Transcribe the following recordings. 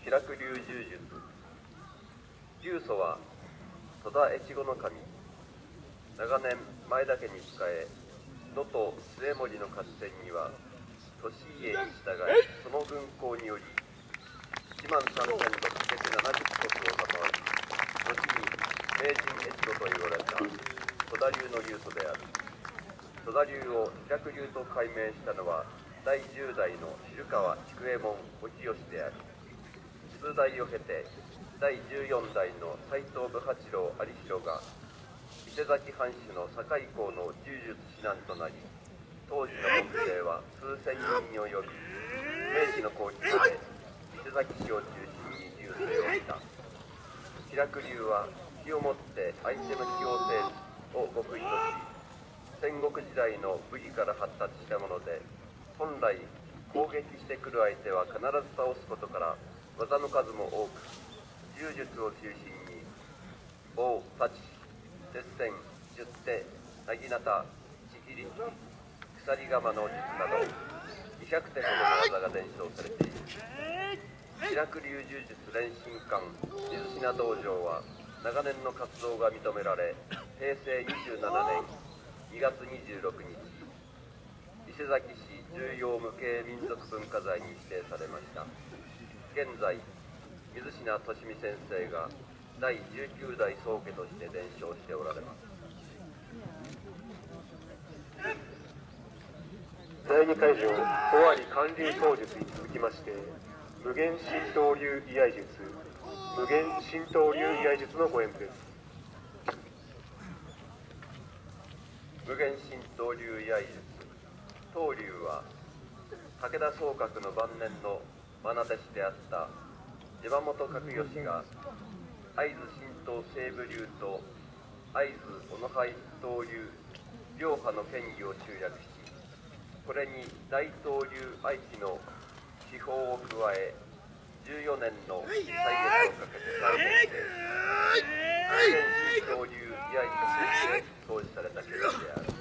気楽流柔術。重祖は戸田越後守。長年前田家に仕え、能登末森の合戦には利家に従い、その軍功により1万3670石を賜り、後に名人越後と言われた戸田流の流祖である。戸田流を気楽流と改名したのは第10代の渋川筑右衛門お清である。数代を経て第14代の斎藤武八郎有城が伊勢崎藩主の堺公の柔術指南となり、当時の門弟は数千人に及び、明治の後期まで伊勢崎市を中心に隆盛をした。気楽流は気をもって相手の気を制すを極意とし、戦国時代の武技から発達したもので、本来攻撃してくる相手は必ず倒すことから技の数も多く、柔術を中心に棒、太刀、接戦、十手、なぎなた、ちぎりつき、鎖鎌の術など200手ほどの技が伝承されている。気楽流柔術練習館水品道場は長年の活動が認められ、平成27年2月26日、伊勢崎市重要無形民族文化財に指定されました。現在、水品利美先生が第19代宗家として伝承しておられます。 第2会場、尾張関連槍術に続きまして、無限神道流居合術、無限神道流居合術のご演舞です。 無限神道流居合術。東流は武田宗覚の晩年の愛弟子であった山本角義が会津神道西部流と会津小野派一刀流両派の権威を集約し、これに大東流愛知の手法を加え、14年の歳月をかけて再現して無限神道流居合術として創始された権威である。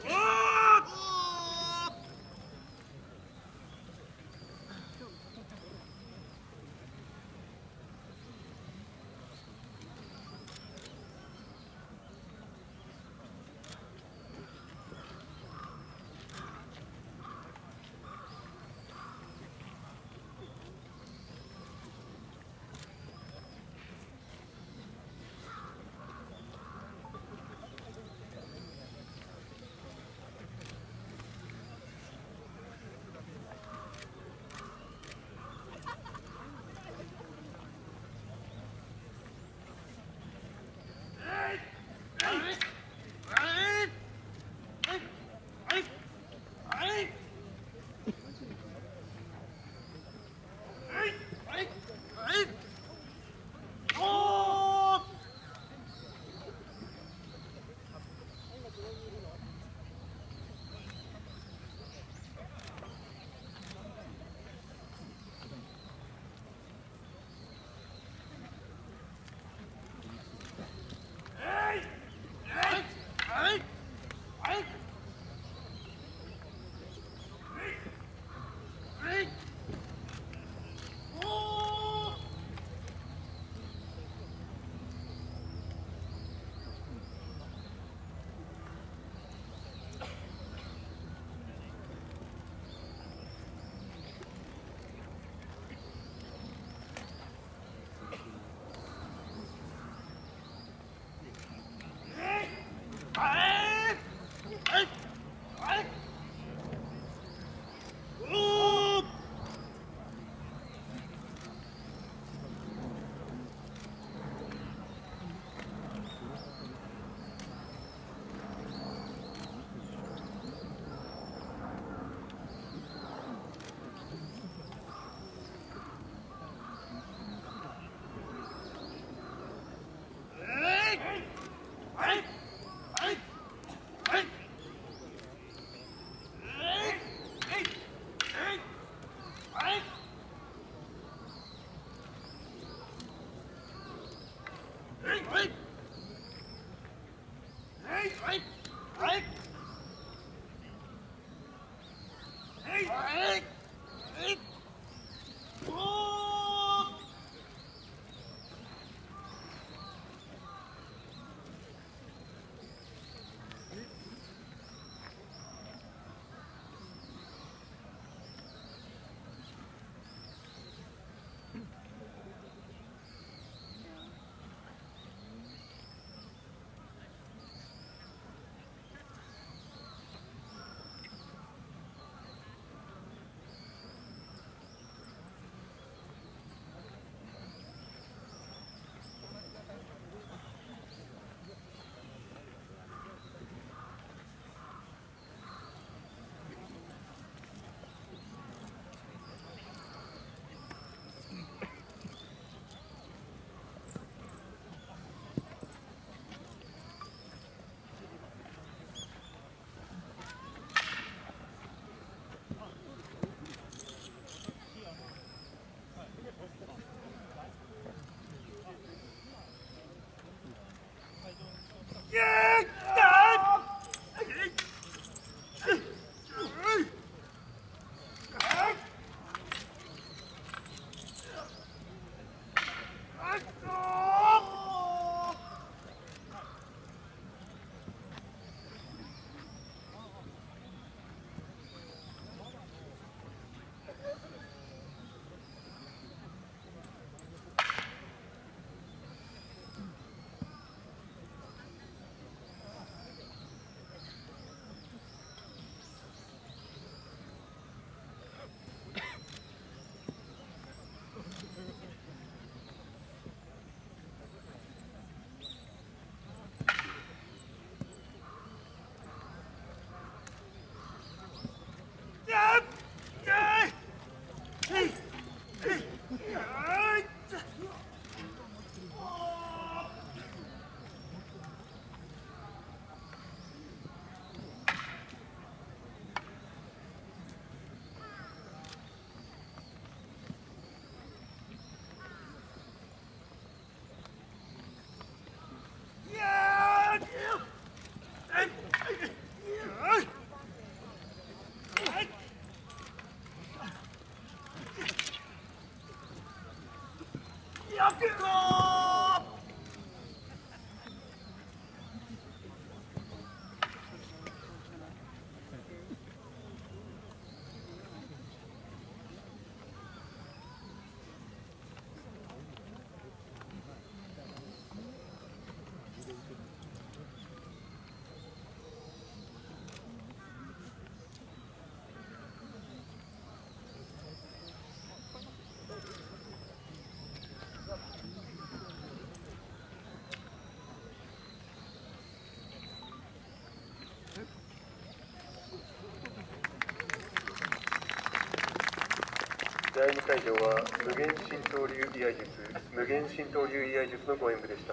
第2会場は無限神道流居合術無限神道流居合術のご演舞でした。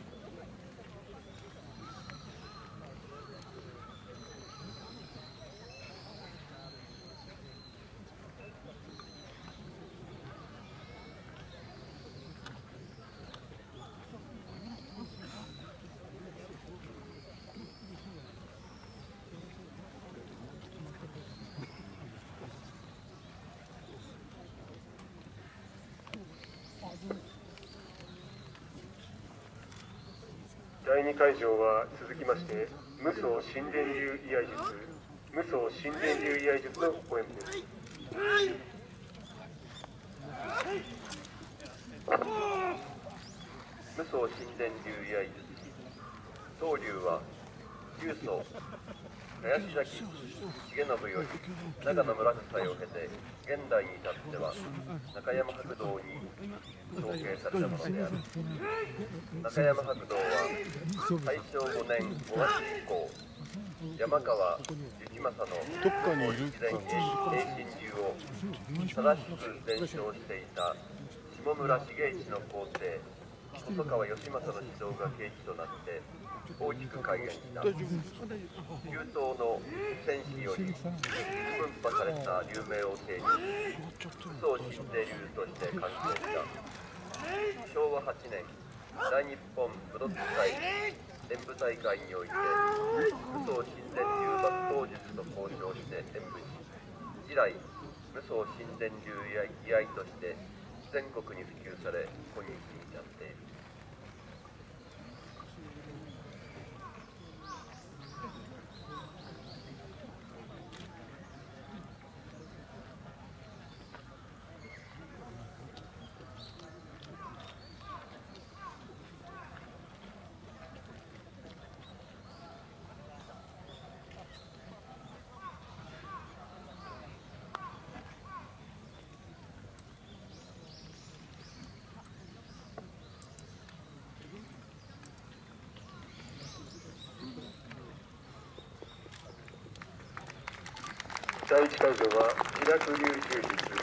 第2会場は続きまして無双神殿流居合術無双神殿流居合術のご演舞です。 無双神殿流居合術。当流は龍祖林崎重信より長野村夫妻を経て現代に至っては中山白道に創建されたものである。中山白道は大正5年5月以降、山川幸政の一伝平身流を正しく伝承していた下村重一の皇帝細川義政の指導が契機となって大きく改元した。中東の戦士より分派された流名を手に武装神帝流として完成した。昭和8年大日本武道会演舞大会において武装神殿流抜刀術と交渉して演舞し、以来武装神殿流居合として全国に普及され今日に至っている。 第1会場は気楽流柔術